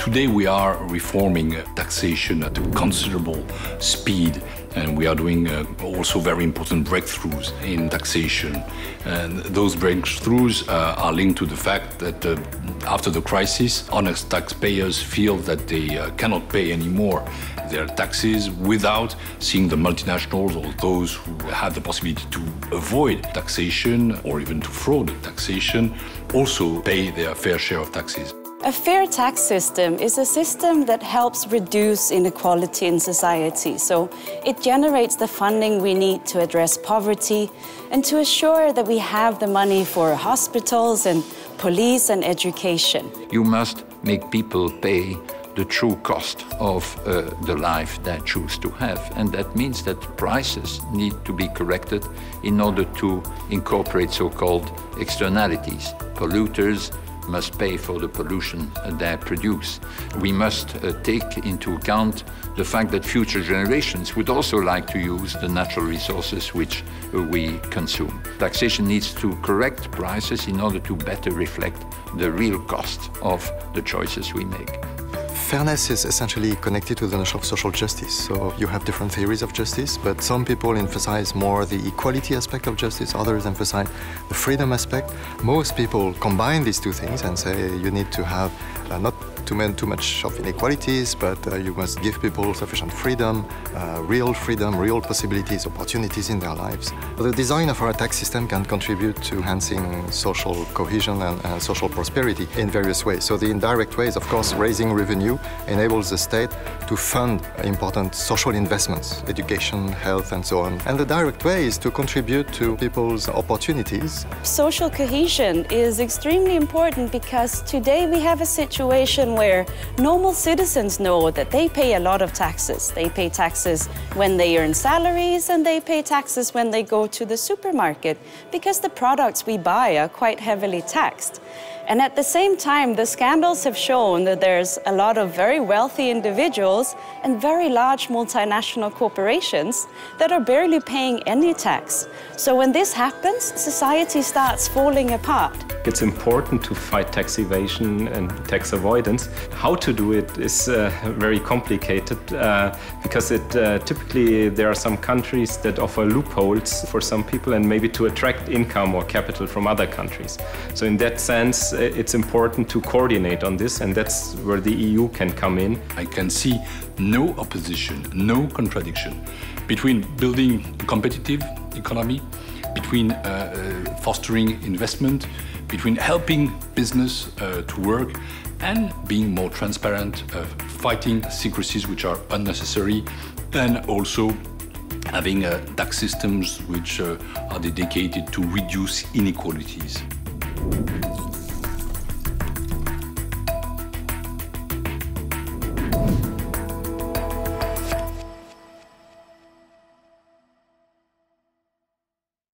Today we are reforming taxation at a considerable speed, and we are doing also very important breakthroughs in taxation. And those breakthroughs are linked to the fact that after the crisis, honest taxpayers feel that they cannot pay anymore their taxes without seeing the multinationals or those who have the possibility to avoid taxation or even to fraud taxation also pay their fair share of taxes. A fair tax system is a system that helps reduce inequality in society. So it generates the funding we need to address poverty and to assure that we have the money for hospitals and police and education. You must make people pay the true cost of the life they choose to have. And that means that prices need to be corrected in order to incorporate so-called externalities. Polluters must pay for the pollution they produce. We must take into account the fact that future generations would also like to use the natural resources which we consume. Taxation needs to correct prices in order to better reflect the real cost of the choices we make. Fairness is essentially connected to the notion of social justice. So you have different theories of justice, but some people emphasize more the equality aspect of justice, others emphasize the freedom aspect. Most people combine these two things and say you need to have not too much of inequalities, but you must give people sufficient freedom, real possibilities, opportunities in their lives. The design of our tax system can contribute to enhancing social cohesion and social prosperity in various ways. So the indirect ways, of course, raising revenue enables the state to fund important social investments, education, health, and so on. And the direct way is to contribute to people's opportunities. Social cohesion is extremely important because today we have a situation where normal citizens know that they pay a lot of taxes. They pay taxes when they earn salaries and they pay taxes when they go to the supermarket because the products we buy are quite heavily taxed. And at the same time, the scandals have shown that there's a lot of very wealthy individuals and very large multinational corporations that are barely paying any tax. So when this happens, society starts falling apart. It's important to fight tax evasion and tax avoidance. How to do it is very complicated because typically there are some countries that offer loopholes for some people and maybe to attract income or capital from other countries. So in that sense, it's important to coordinate on this, and that's where the EU can come in. I can see no opposition, no contradiction between building a competitive economy, between fostering investment, between helping business to work and being more transparent, fighting secrecies which are unnecessary, and also having tax systems which are dedicated to reduce inequalities.